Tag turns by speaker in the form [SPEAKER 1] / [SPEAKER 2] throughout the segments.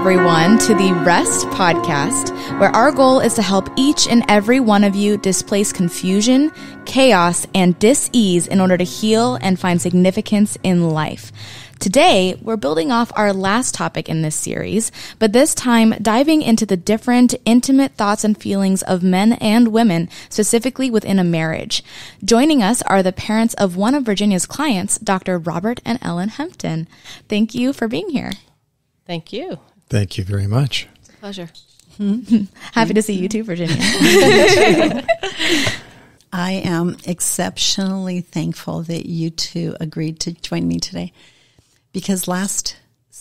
[SPEAKER 1] everyone, to the R.E.S.T podcast, where our goal is to help each and every one of you displace confusion, chaos, and dis-ease in order to heal and find significance in life. Today, we're building off our last topic in this series, but this time diving into the different intimate thoughts and feelings of men and women, specifically within a marriage. Joining us are the parents of one of Virginia's clients, Dr. Robert and Ellen Hempton. Thank you for being here.
[SPEAKER 2] Thank you.
[SPEAKER 3] Thank you very much.
[SPEAKER 2] It's a pleasure.
[SPEAKER 1] Happy to see you too, Virginia.
[SPEAKER 4] I am exceptionally thankful that you two agreed to join me today. Because the last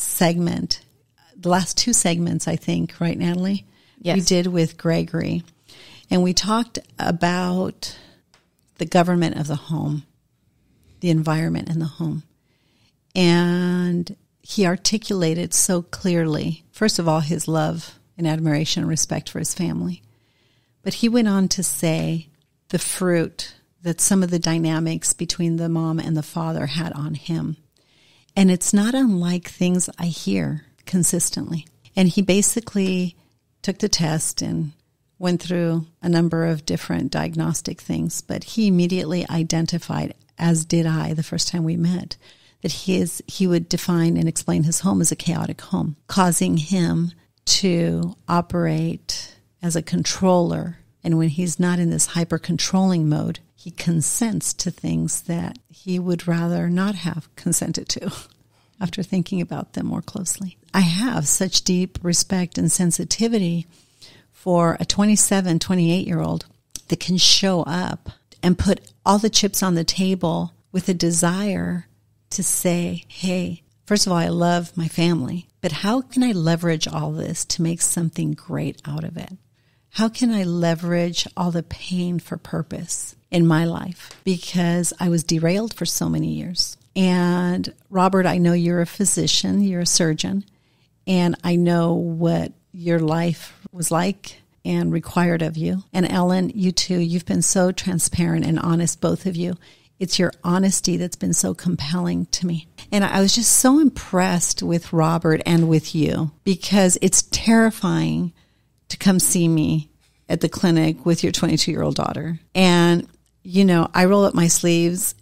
[SPEAKER 4] two segments, I think, right, Natalie?
[SPEAKER 1] Yes.
[SPEAKER 4] We did with Gregory. And we talked about the government of the home, the environment in the home. And he articulated so clearly, first of all, his love and admiration and respect for his family. But he went on to say the fruit that some of the dynamics between the mom and the father had on him. And it's not unlike things I hear consistently. And he basically took the test and went through a number of different diagnostic things. But he immediately identified, as did I the first time we met, that he would define and explain his home as a chaotic home, causing him to operate as a controller. And when he's not in this hyper-controlling mode, he consents to things that he would rather not have consented to after thinking about them more closely. I have such deep respect and sensitivity for a 27, 28-year-old that can show up and put all the chips on the table with a desire to say, hey, first of all, I love my family, but how can I leverage all this to make something great out of it? How can I leverage all the pain for purpose in my life? Because I was derailed for so many years. And Robert, I know you're a physician, you're a surgeon, and I know what your life was like and required of you. And Ellen, you too, you've been so transparent and honest, both of you. It's your honesty that's been so compelling to me. And I was just so impressed with Robert and with you because it's terrifying to come see me at the clinic with your 22-year-old daughter. And, you know, I roll up my sleeves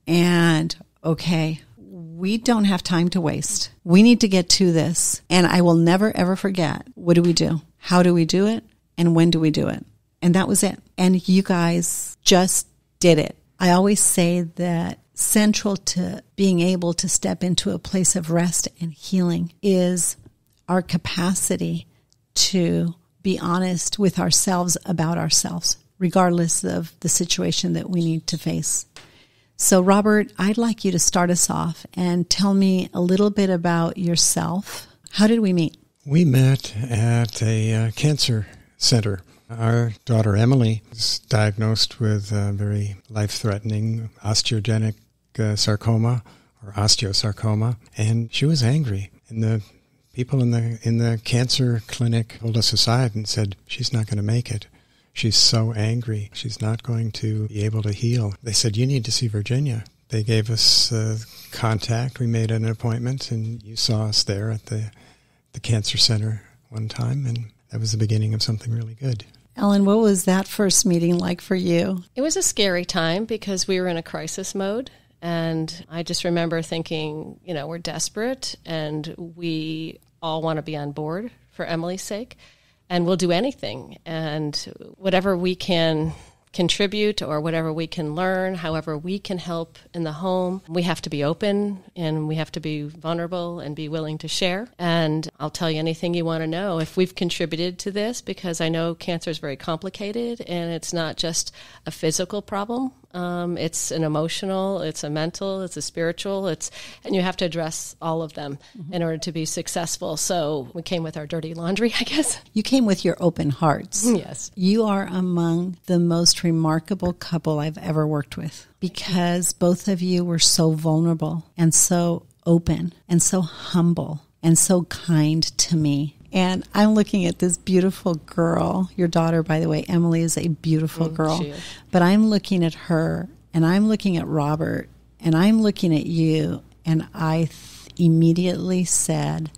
[SPEAKER 4] and, okay, we don't have time to waste. We need to get to this. And I will never, ever forget, what do we do? How do we do it? And when do we do it? And that was it. And you guys just did it. I always say that central to being able to step into a place of rest and healing is our capacity to be honest with ourselves about ourselves, regardless of the situation that we need to face. So, Robert, I'd like you to start us off and tell me a little bit about yourself. How did we meet?
[SPEAKER 3] We met at a cancer center. Our daughter Emily was diagnosed with a very life-threatening osteogenic sarcoma or osteosarcoma, and she was angry. And the people in the cancer clinic pulled us aside and said, she's not going to make it. She's so angry. She's not going to be able to heal. They said, you need to see Virginia. They gave us contact. We made an appointment, and you saw us there at the cancer center one time, and that was the beginning of something really good.
[SPEAKER 4] Ellen, what was that first meeting like for you?
[SPEAKER 2] It was a scary time because we were in a crisis mode. And I just remember thinking, you know, we're desperate and we all want to be on board for Emily's sake. And we'll do anything. And whatever we can contribute or whatever we can learn, however we can help in the home, we have to be open and we have to be vulnerable and be willing to share. And I'll tell you anything you want to know if we've contributed to this, because I know cancer is very complicated and it's not just a physical problem. It's an emotional, it's a mental, it's a spiritual, and you have to address all of them in order to be successful. So we came with our dirty laundry, I guess.
[SPEAKER 4] You came with your open hearts.
[SPEAKER 2] Yes.
[SPEAKER 4] You are among the most remarkable couple I've ever worked with because both of you were so vulnerable and so open and so humble and so kind to me. And I'm looking at this beautiful girl. Your daughter, by the way, Emily, is a beautiful girl.
[SPEAKER 2] She is.
[SPEAKER 4] But I'm looking at her, and I'm looking at Robert, and I'm looking at you, and I immediately said,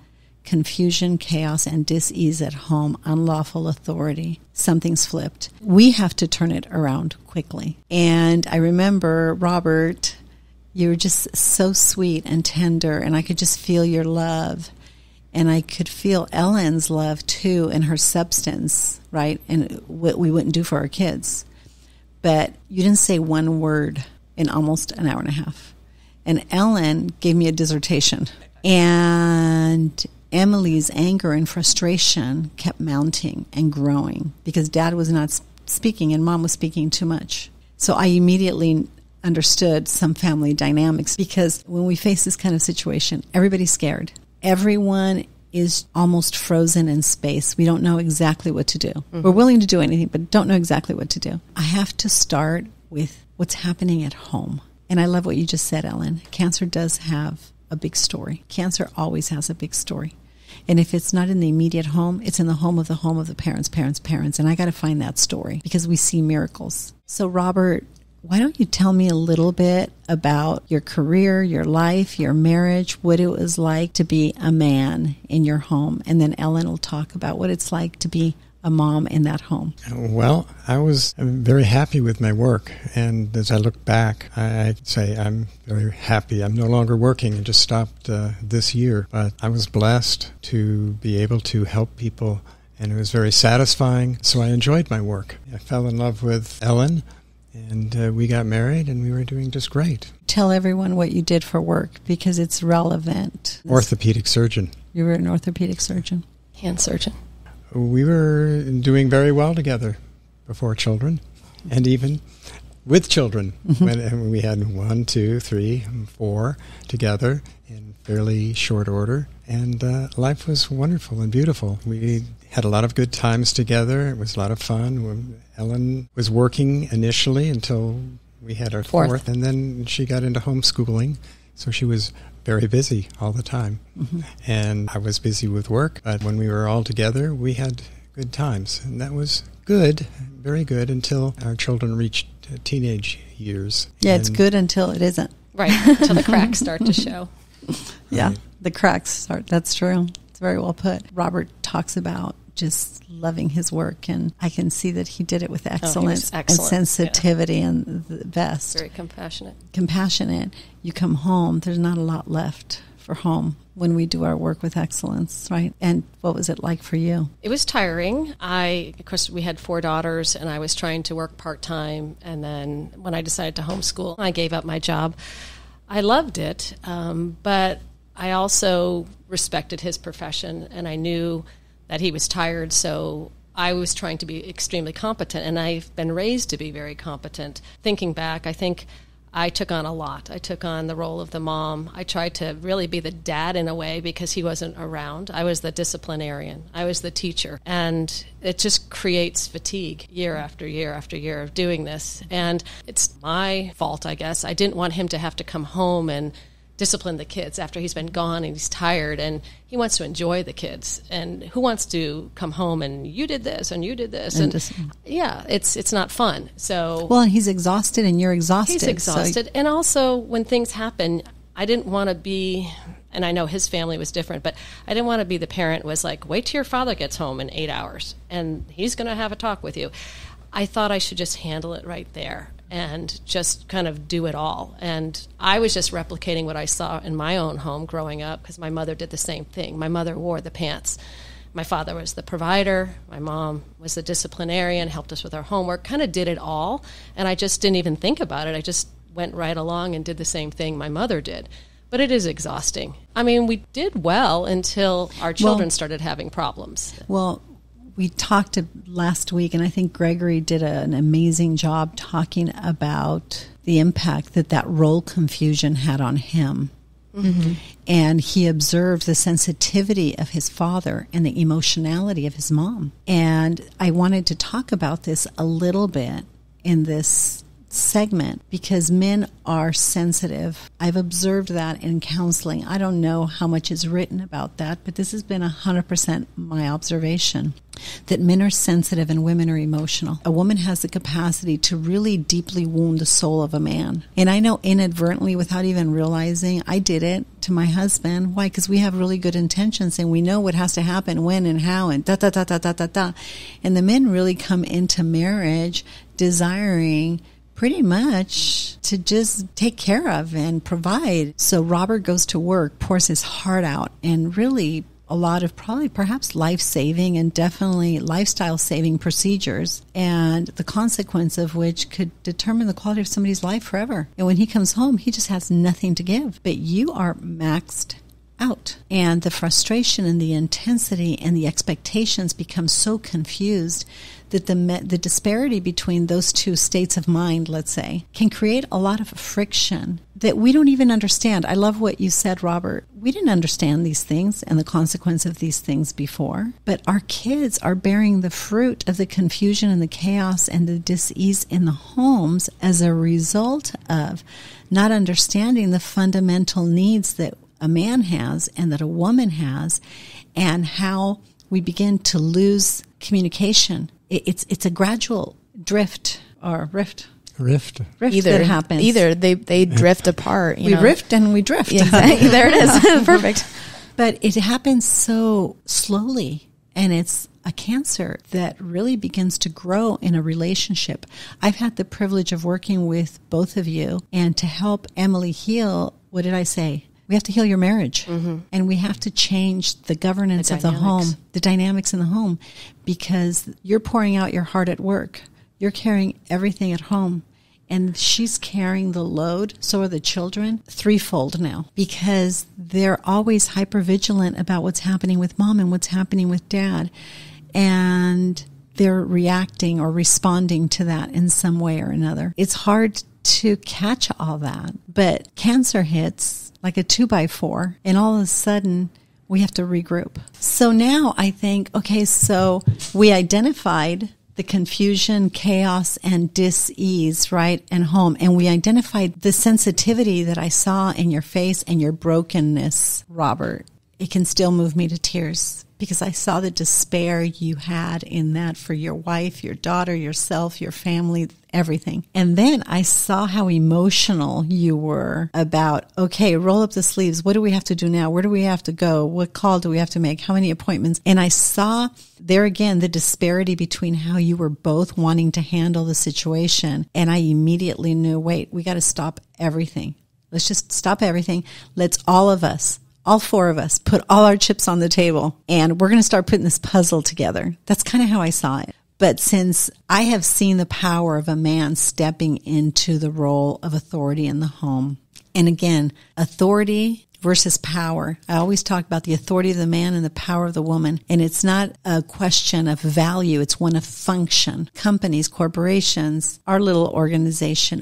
[SPEAKER 4] confusion, chaos, and dis-ease at home, unlawful authority. Something's flipped. We have to turn it around quickly. And I remember, Robert, you were just so sweet and tender, and I could just feel your love. And I could feel Ellen's love, too, and her substance, right? And what we wouldn't do for our kids. But you didn't say one word in almost an hour and a half. And Ellen gave me a dissertation. And Emily's anger and frustration kept mounting and growing because Dad was not speaking and Mom was speaking too much. So I immediately understood some family dynamics because when we face this kind of situation, everybody's scared. Everyone is almost frozen in space. We don't know exactly what to do. Mm-hmm. We're willing to do anything, but don't know exactly what to do. I have to start with what's happening at home. And I love what you just said, Ellen. Cancer does have a big story. Cancer always has a big story. And if it's not in the immediate home, it's in the home of the parents. And I got to find that story because we see miracles. So, Robert, why don't you tell me a little bit about your career, your life, your marriage, what it was like to be a man in your home? And then Ellen will talk about what it's like to be a mom in that home.
[SPEAKER 3] Well, I was very happy with my work. And as I look back, I'd say I'm very happy. I'm no longer working. I just stopped this year. But I was blessed to be able to help people, and it was very satisfying. So I enjoyed my work. I fell in love with Ellen, and we got married, and we were doing just great.
[SPEAKER 4] Tell everyone what you did for work, because it's relevant.
[SPEAKER 3] Orthopedic surgeon.
[SPEAKER 4] You were an orthopedic surgeon.
[SPEAKER 2] Hand surgeon.
[SPEAKER 3] We were doing very well together before children, and even with children. When we had 1, 2, 3, 4 together in fairly short order. And life was wonderful and beautiful. We had a lot of good times together. It was a lot of fun. Ellen was working initially until we had our fourth, and then she got into homeschooling. So she was very busy all the time. And I was busy with work. But when we were all together, we had good times. And that was good, very good, until our children reached teenage years.
[SPEAKER 4] Yeah, it's good until it isn't.
[SPEAKER 2] Right, until the cracks start to show.
[SPEAKER 4] Yeah, the cracks start. That's true. It's very well put. Robert talks about just loving his work, and I can see that he did it with excellence and sensitivity and the best.
[SPEAKER 2] Very compassionate.
[SPEAKER 4] Compassionate. You come home, there's not a lot left for home when we do our work with excellence, right? And what was it like for you?
[SPEAKER 2] It was tiring. Of course, we had 4 daughters, and I was trying to work part-time, and then when I decided to homeschool, I gave up my job. I loved it, but I also respected his profession, and I knew that he was tired, so I was trying to be extremely competent, and I've been raised to be very competent. Thinking back, I think I took on a lot. I took on the role of the mom. I tried to really be the dad in a way because he wasn't around. I was the disciplinarian. I was the teacher. And it just creates fatigue year after year after year of doing this. And it's my fault, I guess. I didn't want him to have to come home and discipline the kids after he's been gone and he's tired, and he wants to enjoy the kids. And who wants to come home and you did this and you did this? And yeah, it's not fun. So
[SPEAKER 4] well, and he's exhausted and you're exhausted.
[SPEAKER 2] He's exhausted. And also when things happen, I didn't want to be, and I know his family was different, but I didn't want to be the parent who was like, wait till your father gets home in 8 hours and he's going to have a talk with you. I thought I should just handle it right there and just kind of do it all. And I was just replicating what I saw in my own home growing up, because my mother did the same thing. My mother wore the pants. My father was the provider. My mom was the disciplinarian, helped us with our homework, kind of did it all. And I just didn't even think about it. I just went right along and did the same thing my mother did. But it is exhausting. I mean, we did well until our children started having problems.
[SPEAKER 4] Well, we talked last week, and I think Gregory did an amazing job talking about the impact that role confusion had on him. Mm-hmm. And he observed the sensitivity of his father and the emotionality of his mom. And I wanted to talk about this a little bit in this segment because men are sensitive. I've observed that in counseling. I don't know how much is written about that, but this has been 100% my observation, that men are sensitive and women are emotional. A woman has the capacity to really deeply wound the soul of a man. And I know inadvertently, without even realizing, I did it to my husband. Why? Because we have really good intentions and we know what has to happen, when and how, and da, da, da, da, da, da, da. And the men really come into marriage desiring pretty much to just take care of and provide. So Robert goes to work, pours his heart out, and really a lot of perhaps life-saving and definitely lifestyle-saving procedures, and the consequence of which could determine the quality of somebody's life forever. And when he comes home, he just has nothing to give. But you are maxed out. And the frustration and the intensity and the expectations become so confused that the disparity between those two states of mind, let's say, can create a lot of friction that we don't even understand. I love what you said, Robert. We didn't understand these things and the consequence of these things before, but our kids are bearing the fruit of the confusion and the chaos and the dis-ease in the homes as a result of not understanding the fundamental needs that a man has and that a woman has, and how we begin to lose communication. It's a gradual drift or rift that happens.
[SPEAKER 1] Either they drift apart.
[SPEAKER 4] We rift and we drift.
[SPEAKER 1] Exactly. There it is. Perfect.
[SPEAKER 4] But it happens so slowly, and it's a cancer that really begins to grow in a relationship. I've had the privilege of working with both of you and to help Emily heal. What did I say? We have to heal your marriage, and we have to change the governance of the home, the dynamics in the home, because you're pouring out your heart at work. You're carrying everything at home, and she's carrying the load. So are the children, threefold now, because they're always hypervigilant about what's happening with mom and what's happening with dad, and they're reacting or responding to that in some way or another. It's hard to catch all that, but cancer hits like a 2x4, and all of a sudden we have to regroup. So now I think, okay, so we identified the confusion, chaos, and dis-ease, right, and home, and we identified the sensitivity that I saw in your face and your brokenness, Robert. It can still move me to tears because I saw the despair you had in that for your wife, your daughter, yourself, your family, everything. And then I saw how emotional you were about, okay, roll up the sleeves. What do we have to do now? Where do we have to go? What call do we have to make? How many appointments? And I saw there again the disparity between how you were both wanting to handle the situation. And I immediately knew, wait, we got to stop everything. Let's just stop everything. Let's all of us, all four of us, put all our chips on the table, and we're going to start putting this puzzle together. That's kind of how I saw it. But since I have seen the power of a man stepping into the role of authority in the home, and again, authority versus power. I always talk about the authority of the man and the power of the woman. And it's not a question of value. It's one of function. Companies, corporations, our little organization,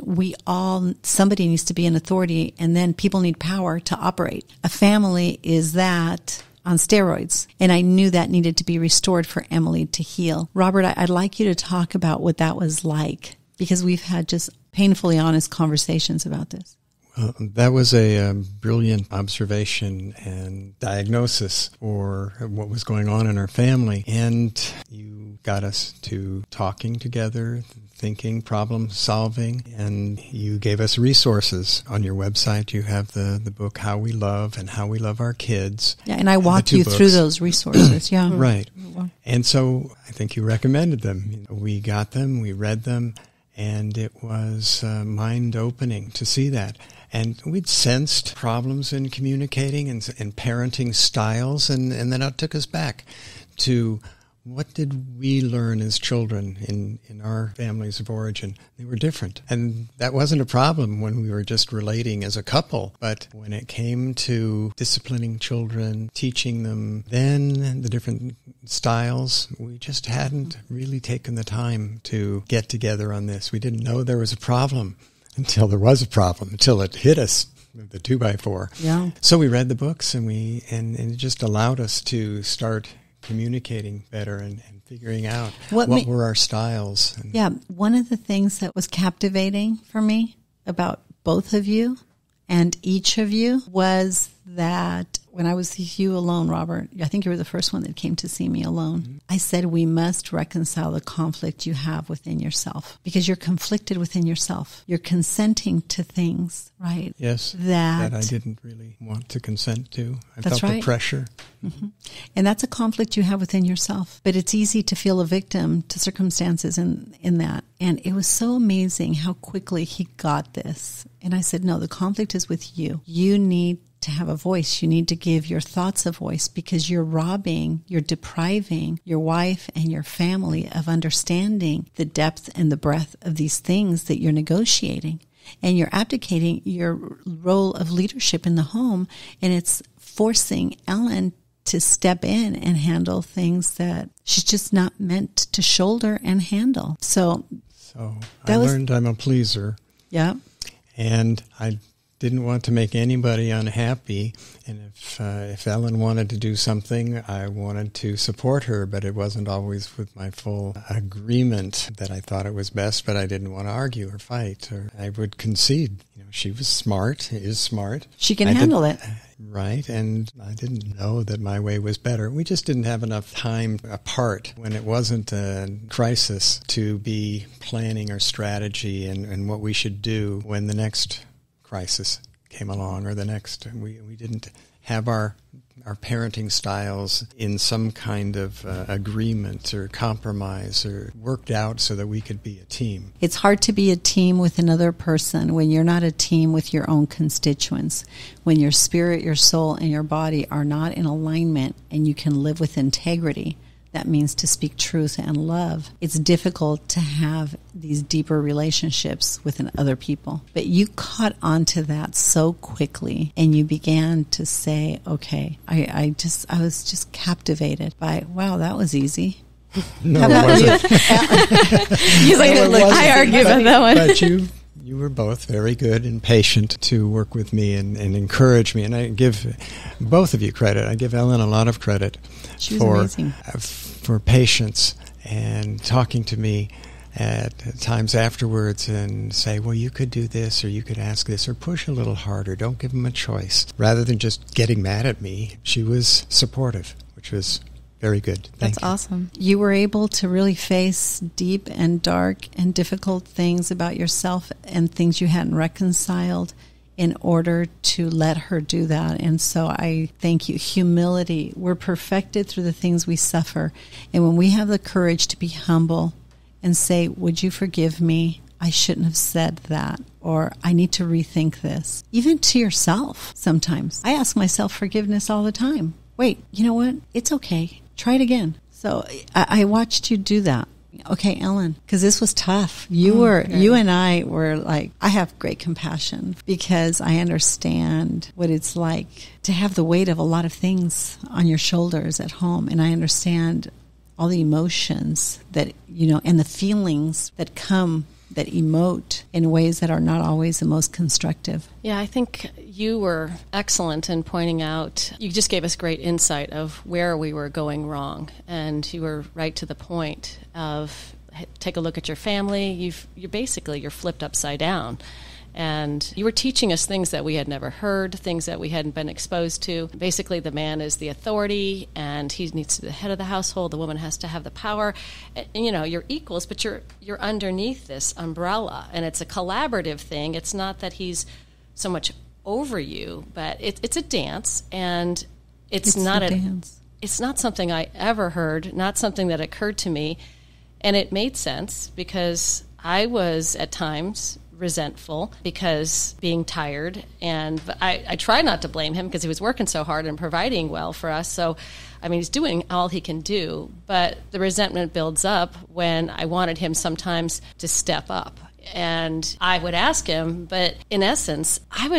[SPEAKER 4] somebody needs to be an authority, and then people need power to operate. A family is that on steroids. And I knew that needed to be restored for Emily to heal. Robert, I'd like you to talk about what that was like, because we've had just painfully honest conversations about this.
[SPEAKER 3] Well, that was a brilliant observation and diagnosis for what was going on in our family. And you got us to talking together, thinking, problem solving, and you gave us resources. On your website, you have the book, How We Love and How We Love Our Kids.
[SPEAKER 4] Yeah, and I walked you through those resources. Yeah.
[SPEAKER 3] Right. And so I think you recommended them. We got them, we read them, and it was mind-opening to see that. And we'd sensed problems in communicating and parenting styles, and then it took us back to what did we learn as children in our families of origin. They were different. And that wasn't a problem when we were just relating as a couple. But when it came to disciplining children, teaching them then the different styles, we just hadn't really taken the time to get together on this. We didn't know there was a problem until there was a problem, until it hit us, the 2x4.
[SPEAKER 4] Yeah.
[SPEAKER 3] So we read the books, and it just allowed us to start communicating better and figuring out what were our styles.
[SPEAKER 4] Yeah, one of the things that was captivating for me about both of you and each of you was that when I was with you alone, Robert, I think you were the first one that came to see me alone. Mm-hmm. I said, we must reconcile the conflict you have within yourself, because you're conflicted within yourself. You're consenting to things, right?
[SPEAKER 3] Yes, that I didn't really want to consent to. I felt the pressure.
[SPEAKER 4] Mm-hmm. And that's a conflict you have within yourself. But it's easy to feel a victim to circumstances in that. And it was so amazing how quickly he got this. And I said, no, the conflict is with you. You need to have a voice. You need to give your thoughts a voice, because you're depriving your wife and your family of understanding the depth and the breadth of these things that you're negotiating. And you're abdicating your role of leadership in the home, and it's forcing Ellen to step in and handle things that she's just not meant to shoulder and handle. So
[SPEAKER 3] I learned I'm a pleaser.
[SPEAKER 4] Yeah.
[SPEAKER 3] And I didn't want to make anybody unhappy. And if Ellen wanted to do something, I wanted to support her, but it wasn't always with my full agreement that I thought it was best, but I didn't want to argue or fight, or I would concede. She was smart, is smart.
[SPEAKER 4] She can handle it.
[SPEAKER 3] Right, and I didn't know that my way was better. We just didn't have enough time apart when it wasn't a crisis to be planning our strategy and what we should do when the next crisis came along, or the next. We didn't have our parenting styles in some kind of agreement or compromise or worked out so that we could be a team.
[SPEAKER 4] It's hard to be a team with another person when you're not a team with your own constituents, when your spirit, your soul, and your body are not in alignment and you can live with integrity. That means to speak truth and love. It's difficult to have these deeper relationships with other people. But you caught on to that so quickly, and you began to say, okay, I was just captivated by, wow, that was easy.
[SPEAKER 3] No, it wasn't.
[SPEAKER 1] He's like, I argue about that one.
[SPEAKER 3] But you were both very good and patient to work with me and encourage me. And I give both of you credit. I give Ellen a lot of credit for patience and talking to me at times afterwards and say, well, you could do this, or you could ask this, or push a little harder. Don't give them a choice. Rather than just getting mad at me, she was supportive, which was very good. Thank you.
[SPEAKER 1] That's awesome.
[SPEAKER 4] You were able to really face deep and dark and difficult things about yourself and things you hadn't reconciled in order to let her do that. And so I thank you. Humility. We're perfected through the things we suffer. And when we have the courage to be humble and say, would you forgive me? I shouldn't have said that. Or I need to rethink this. Even to yourself sometimes. I ask myself forgiveness all the time. Wait, you know what? It's okay. Try it again. So I watched you do that. Okay, Ellen, because this was tough. You and I were like, I have great compassion because I understand what it's like to have the weight of a lot of things on your shoulders at home. And I understand all the emotions that, and the feelings that come, that emote in ways that are not always the most constructive.
[SPEAKER 2] Yeah, I think you were excellent in pointing out, you just gave us great insight of where we were going wrong. And you were right to the point of, take a look at your family. You're flipped upside down. And you were teaching us things that we had never heard, things that we hadn't been exposed to. Basically, the man is the authority, and he needs to be the head of the household. The woman has to have the power. And, you're equals, but you're underneath this umbrella, and it's a collaborative thing. It's not that he's so much over you, but it's a dance, and it's not something I ever heard, not something that occurred to me, and it made sense because I was at times resentful because being tired, and I try not to blame him because he was working so hard and providing well for us. So, he's doing all he can do, but the resentment builds up when I wanted him sometimes to step up. And I would ask him, but in essence,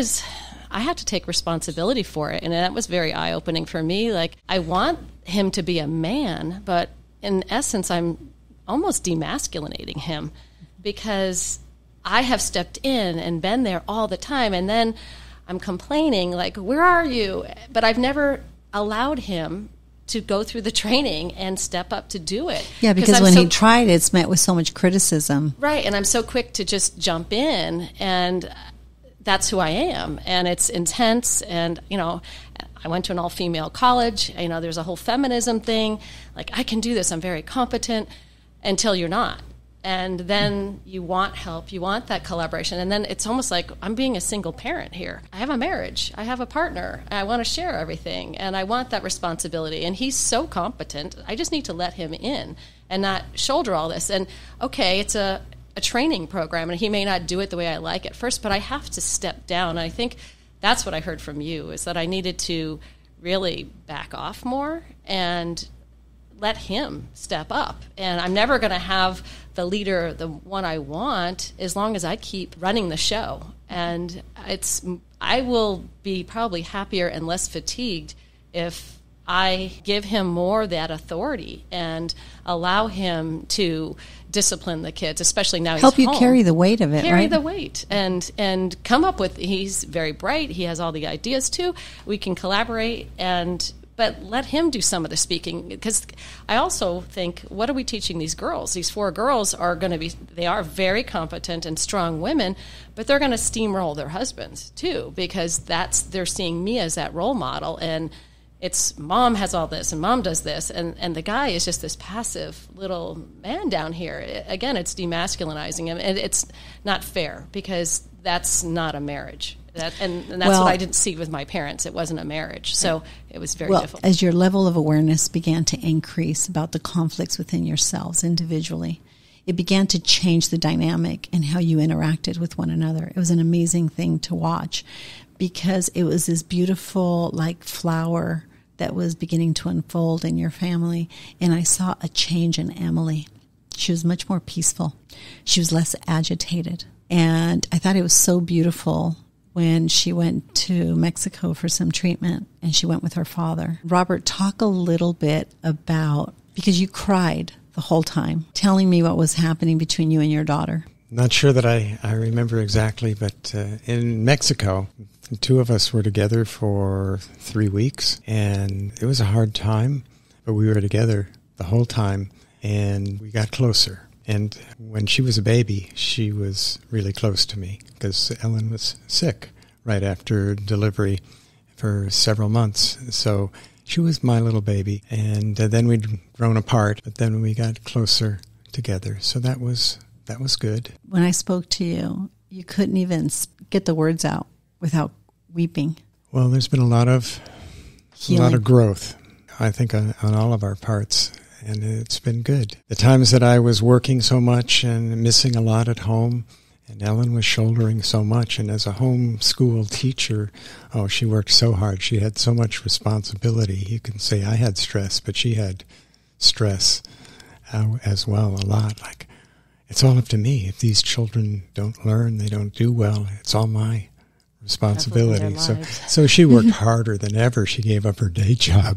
[SPEAKER 2] I had to take responsibility for it, and that was very eye-opening for me. Like, I want him to be a man, but in essence, I'm almost demasculinating him because I have stepped in and been there all the time, and then I'm complaining, like, where are you? But I've never allowed him to go through the training and step up to do it.
[SPEAKER 4] Yeah, because when he tried, it's met with so much criticism.
[SPEAKER 2] Right, and I'm so quick to just jump in, and that's who I am, and it's intense. And I went to an all-female college. There's a whole feminism thing. Like, I can do this. I'm very competent, until you're not. And then you want help. You want that collaboration. And then it's almost like I'm being a single parent here. I have a marriage. I have a partner. I want to share everything. And I want that responsibility. And he's so competent. I just need to let him in and not shoulder all this. And, okay, it's a training program, and he may not do it the way I like at first, but I have to step down. And I think that's what I heard from you, is that I needed to really back off more and let him step up. And I'm never going to have the leader, the one I want, as long as I keep running the show. And I will be probably happier and less fatigued if I give him more of that authority and allow him to discipline the kids, especially now
[SPEAKER 4] help
[SPEAKER 2] he's
[SPEAKER 4] you
[SPEAKER 2] home.
[SPEAKER 4] Carry the weight of it,
[SPEAKER 2] carry
[SPEAKER 4] right?
[SPEAKER 2] the weight and come up with. He's very bright. He has all the ideas too. We can collaborate, but let him do some of the speaking, because I also think, what are we teaching these girls? These 4 girls they are very competent and strong women, but they're going to steamroll their husbands too, because they're seeing me as that role model, and it's mom has all this and mom does this, and the guy is just this passive little man down here. Again, it's demasculinizing him, and it's not fair, because that's not a marriage. And that's what I didn't see with my parents. It wasn't a marriage. So it was very difficult.
[SPEAKER 4] As your level of awareness began to increase about the conflicts within yourselves individually, it began to change the dynamic and how you interacted with one another. It was an amazing thing to watch, because it was this beautiful, like, flower that was beginning to unfold in your family. And I saw a change in Emily. She was much more peaceful. She was less agitated. And I thought it was so beautiful when she went to Mexico for some treatment, and she went with her father. Robert, talk a little bit about, because you cried the whole time, telling me what was happening between you and your daughter.
[SPEAKER 3] Not sure that I remember exactly, but in Mexico, the 2 of us were together for 3 weeks, and it was a hard time, but we were together the whole time, and we got closer. And when she was a baby, she was really close to me, because Ellen was sick right after delivery for several months. So she was my little baby. And then we'd grown apart, but then we got closer together. So that was good.
[SPEAKER 4] When I spoke to you, you couldn't even get the words out without weeping.
[SPEAKER 3] Well, there's been a lot of growth, I think, on all of our parts. And it's been good. The times that I was working so much and missing a lot at home, and Ellen was shouldering so much, and as a homeschool teacher, she worked so hard. She had so much responsibility. You can say I had stress, but she had stress as well, a lot. Like, it's all up to me. If these children don't learn, they don't do well, it's all my responsibility. So she worked harder than ever. She gave up her day job,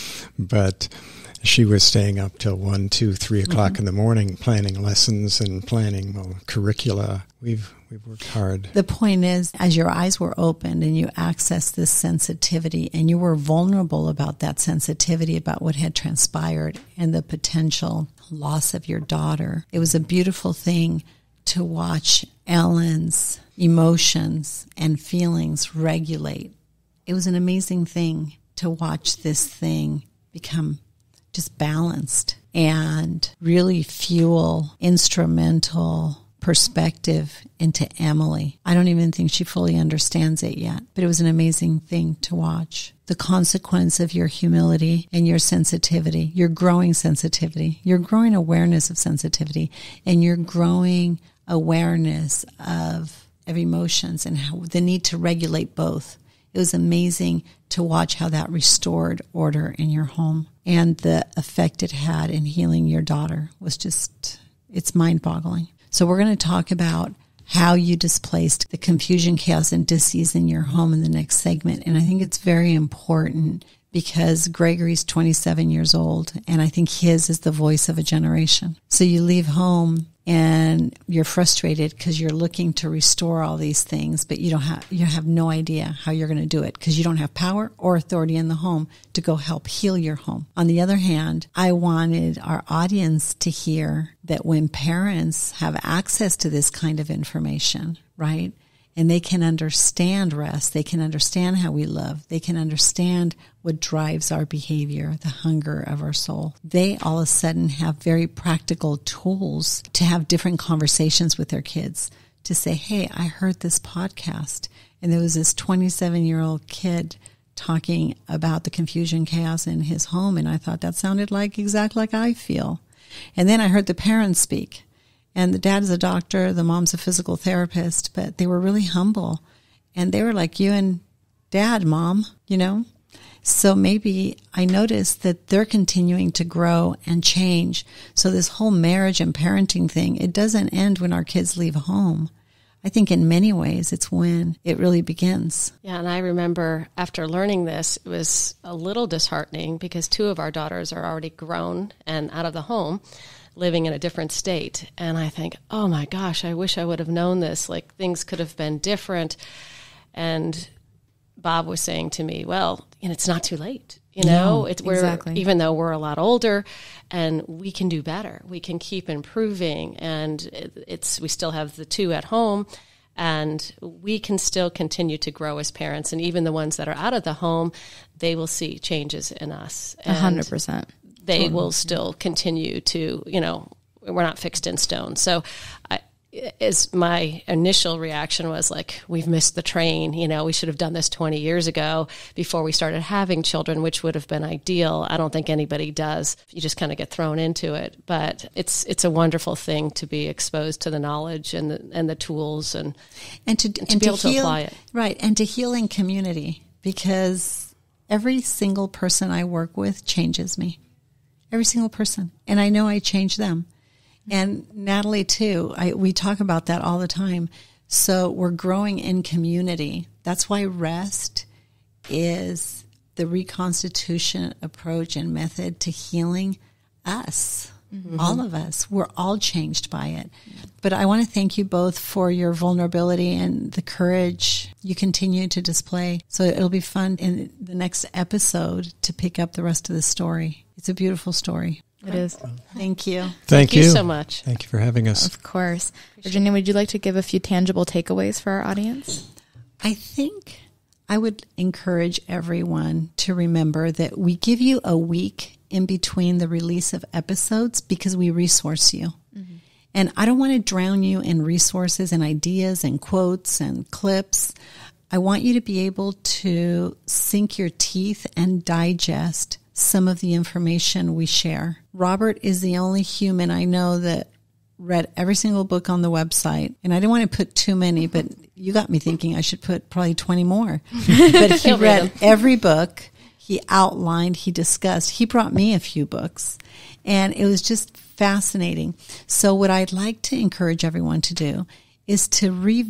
[SPEAKER 3] but she was staying up till 1, 2, 3 o'clock in the morning, planning lessons and planning curricula. We've worked hard.
[SPEAKER 4] The point is, as your eyes were opened and you accessed this sensitivity, and you were vulnerable about that sensitivity, about what had transpired and the potential loss of your daughter, it was a beautiful thing to watch Ellen's emotions and feelings regulate. It was an amazing thing to watch this thing become just balanced and really fuel instrumental perspective into Emily. I don't even think she fully understands it yet, but it was an amazing thing to watch. The consequence of your humility and your sensitivity, your growing sensitivity, your growing awareness of sensitivity, and your growing awareness of emotions and how the need to regulate both. It was amazing to watch how that restored order in your home, and the effect it had in healing your daughter was just, it's mind-boggling. So we're going to talk about how you displaced the confusion, chaos, and dis-ease in your home in the next segment. And I think it's very important, because Gregory's 27 years old, and I think his is the voice of a generation. So you leave home and you're frustrated because you're looking to restore all these things, but you have no idea how you're going to do it, because you don't have power or authority in the home to go help heal your home. On the other hand, I wanted our audience to hear that when parents have access to this kind of information, right, and they can understand rest. They can understand how we love. They can understand what drives our behavior, the hunger of our soul. They all of a sudden have very practical tools to have different conversations with their kids, to say, hey, I heard this podcast, and there was this 27-year-old kid talking about the confusion, chaos in his home, and I thought that sounded like exactly like I feel. And then I heard the parents speak. And the dad is a doctor, the mom's a physical therapist, but they were really humble. And they were like, you and dad, mom, you know? So maybe I noticed that they're continuing to grow and change. So this whole marriage and parenting thing, it doesn't end when our kids leave home. I think in many ways it's when it really begins.
[SPEAKER 2] Yeah, and I remember after learning this, it was a little disheartening because 2 of our daughters are already grown and out of the home, living in a different state. And I think, oh my gosh, I wish I would have known this. Like, things could have been different. And Bob was saying to me, well, it's not too late.
[SPEAKER 1] Exactly.
[SPEAKER 2] Even though we're a lot older, and we can do better. We can keep improving. And we still have the 2 at home, and we can still continue to grow as parents. And even the ones that are out of the home, they will see changes in us.
[SPEAKER 1] 100%.
[SPEAKER 2] They will still continue to, we're not fixed in stone. So my initial reaction was like, we've missed the train. We should have done this 20 years ago before we started having children, which would have been ideal. I don't think anybody does. You just kind of get thrown into it. But it's a wonderful thing to be exposed to the knowledge and the tools and to be able to apply it.
[SPEAKER 4] Right, and to heal in community, because every single person I work with changes me. Every single person. And I know I change them. And Natalie, too. We talk about that all the time. So we're growing in community. That's why REST is the reconstitution approach and method to healing us. Mm-hmm. All of us. We're all changed by it. But I want to thank you both for your vulnerability and the courage you continue to display. So it'll be fun in the next episode to pick up the rest of the story. It's a beautiful story.
[SPEAKER 1] It is.
[SPEAKER 4] Thank you.
[SPEAKER 3] Thank you
[SPEAKER 2] so much.
[SPEAKER 3] Thank you for having us.
[SPEAKER 1] Of course. Virginia, would you like to give a few tangible takeaways for our audience?
[SPEAKER 4] I think I would encourage everyone to remember that we give you a week in between the release of episodes because we resource you. Mm-hmm. And I don't want to drown you in resources and ideas and quotes and clips. I want you to be able to sink your teeth and digest some of the information we share. Robert is the only human I know that read every single book on the website. And I didn't want to put too many, but you got me thinking I should put probably 20 more. But he read every book. He outlined, he discussed. He brought me a few books. And it was just fascinating. So what I'd like to encourage everyone to do is to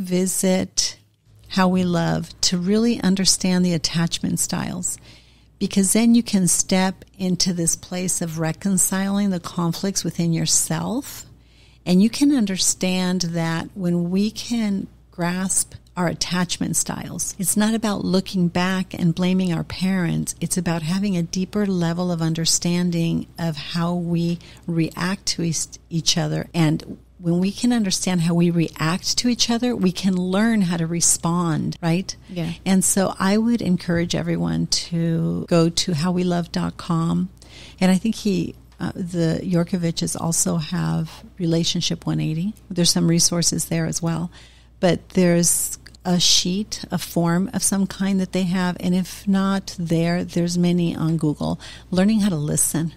[SPEAKER 4] revisit how we love, to really understand the attachment styles. Because then you can step into this place of reconciling the conflicts within yourself. And you can understand that when we can grasp our attachment styles, it's not about looking back and blaming our parents. It's about having a deeper level of understanding of how we react to each other. And when we can understand how we react to each other, we can learn how to respond, right?
[SPEAKER 1] Yeah.
[SPEAKER 4] And so I would encourage everyone to go to howwelove.com. And I think the Yerkoviches also have Relationship 180. There's some resources there as well. But there's a sheet, a form of some kind that they have. And if not there's many on Google. Learning how to listen.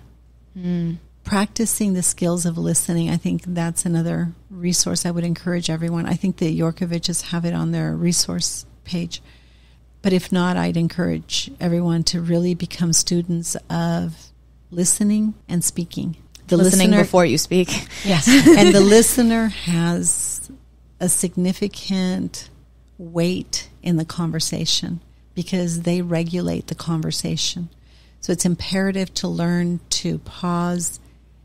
[SPEAKER 4] Practicing the skills of listening, I think that's another resource I would encourage everyone. I think the Yerkoviches have it on their resource page. But if not, I'd encourage everyone to really become students of listening and speaking.
[SPEAKER 1] Listening before you speak.
[SPEAKER 4] Yes. And the listener has a significant weight in the conversation because they regulate the conversation. So it's imperative to learn to pause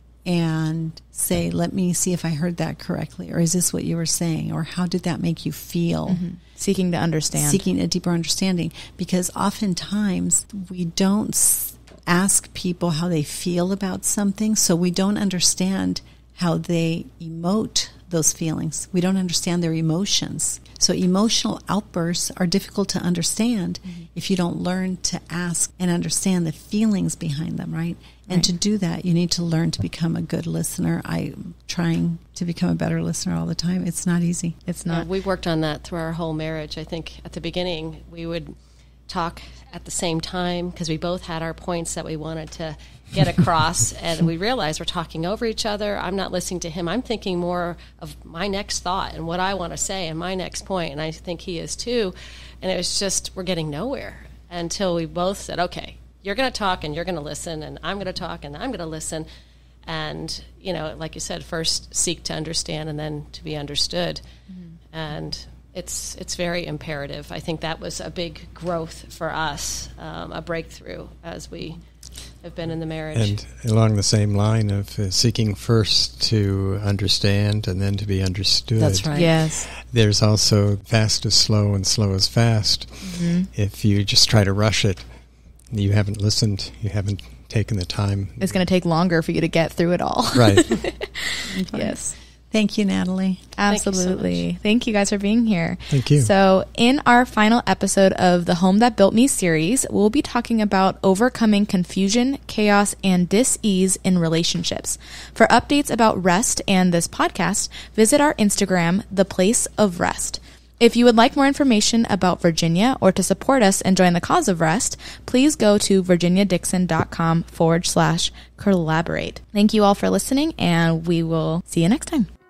[SPEAKER 4] and say, let me see if I heard that correctly, or is this what you were saying, or how did that make you feel?
[SPEAKER 1] Mm-hmm. Seeking to understand.
[SPEAKER 4] Seeking a deeper understanding, because oftentimes we don't ask people how they feel about something, so we don't understand how they emote those feelings. We don't understand their emotions. So emotional outbursts are difficult to understand if you don't learn to ask and understand the feelings behind them, right? And to do that, you need to learn to become a good listener. I'm trying to become a better listener all the time. It's not easy.
[SPEAKER 1] It's not.
[SPEAKER 2] We worked on that through our whole marriage. I think at the beginning we would talk at the same time because we both had our points that we wanted to get across, and we realized we're talking over each other. I'm not listening to him. I'm thinking more of my next thought and what I want to say and my next point, and I think he is too. And it was just, we're getting nowhere until we both said, okay, you're going to talk and you're going to listen, and I'm going to talk and I'm going to listen. And, like you said, first seek to understand and then to be understood. And it's very imperative. I think that was a big growth for us, a breakthrough as we have been in the marriage.
[SPEAKER 3] And along the same line of seeking first to understand and then to be understood.
[SPEAKER 4] That's right.
[SPEAKER 1] Yes.
[SPEAKER 3] There's also fast is slow and slow is fast. If you just try to rush it, you haven't listened, you haven't taken the time.
[SPEAKER 1] It's going to take longer for you to get through it all.
[SPEAKER 3] Right.
[SPEAKER 1] Yes.
[SPEAKER 4] Thank you, Natalie.
[SPEAKER 1] Absolutely. Thank you guys for being here.
[SPEAKER 3] Thank you.
[SPEAKER 1] So in our final episode of the Home That Built Me series, we'll be talking about overcoming confusion, chaos, and dis-ease in relationships. For updates about R.E.S.T and this podcast, visit our Instagram, The Place of R.E.S.T. If you would like more information about Virginia or to support us and join the cause of R.E.S.T, please go to virginiadixon.com/collaborate. Thank you all for listening, and we will see you next time.